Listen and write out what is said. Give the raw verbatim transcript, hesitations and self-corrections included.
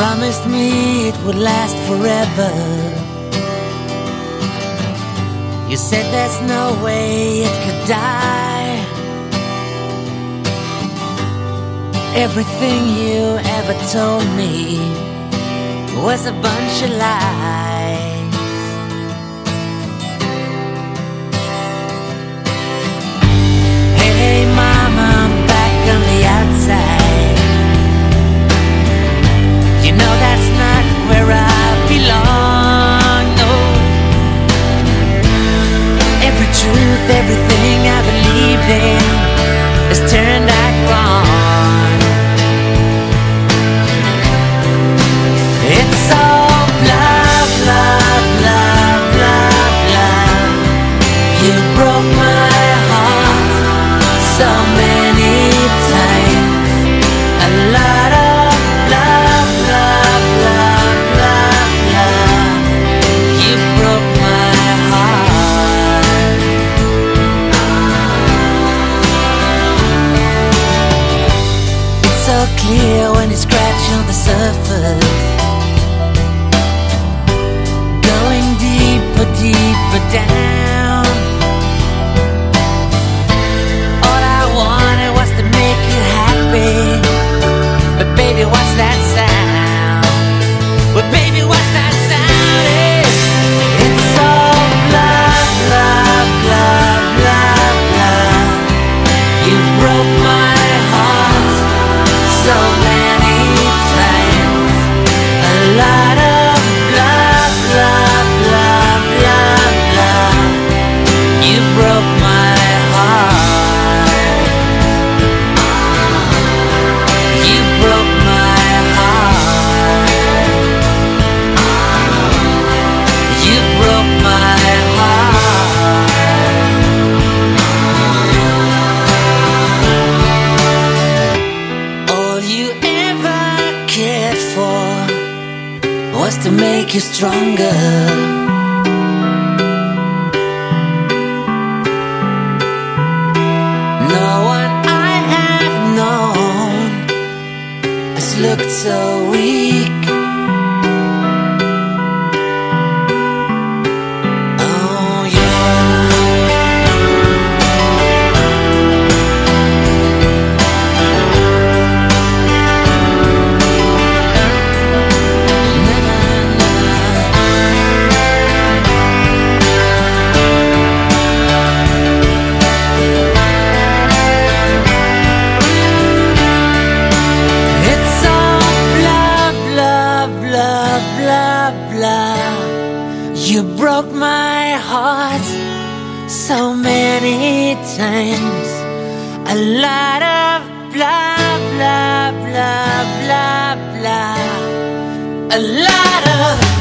promised me it would last forever. You said there's no way it could die. Everything you ever told me was a bunch of lies. Hey mama, I'm back on the outside. You know that's not where I belong, no. Every truth, everything I believed in has turned out wrong. It's all blah, blah, blah, blah, blah. You broke my heart so many times. A lot of blah, blah, blah, blah, blah. You broke my heart. It's so clear when you scratch on the surface, going deeper, deeper down. All I wanted was to make you happy, but baby, what's that sound? But baby, what's that sound? It's, it's all blah, blah, blah, blah, blah. You broke my heart so many times. A lot of blah, blah, blah, blah, blah. You broke my heart. You broke my heart. You broke my heart. All you ever cared for was to make you stronger. No one I have known has looked so weak. Oh yeah. It's all blah, blah, blah, blah, blah. You broke my heart so many times. A lot of blah, blah, blah, blah, blah. A lot of